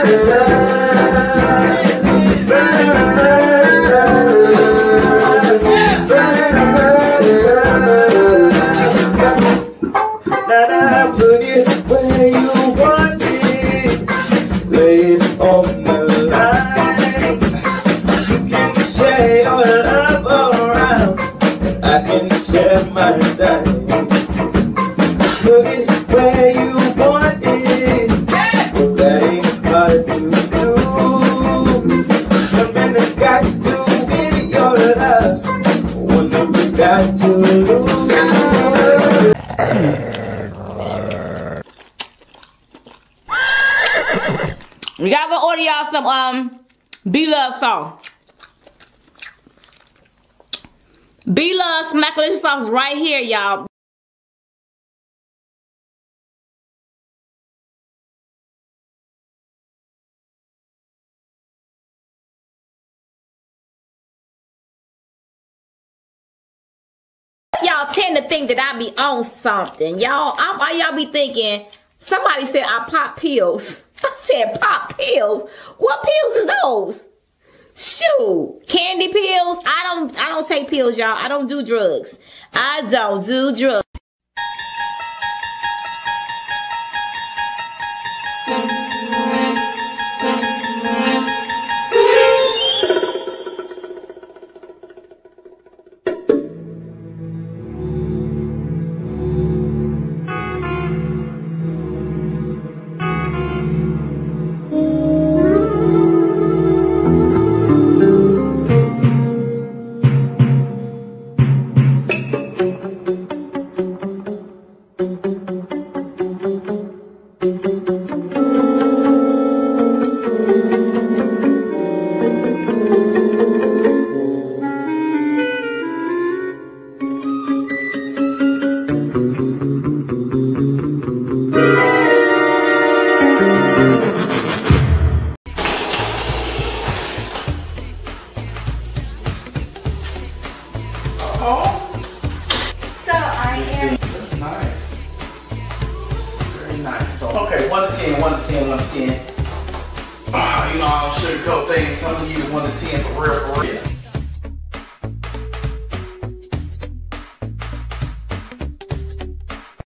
Put it where you want it, lay it on the line. You can share your love around, I can share my time. Put it where you want it, that ain't hard to do. Something that got to win your love, one that we got to lose. We gotta go order y'all some B-Love sauce. B-Love smackless sauce right here, y'all. Y'all tend to think that I be on something. Y'all, why y'all be thinking, somebody said I pop pills. I said pop pills. What pills is those? Shoot, candy pills. I don't take pills, y'all. I don't do drugs. I don't do drugs. Okay, 1 to 10, 1 to 10, 1 to 10. You know, I don't sugarcoat things. Some of you 1 to 10 for real, for real.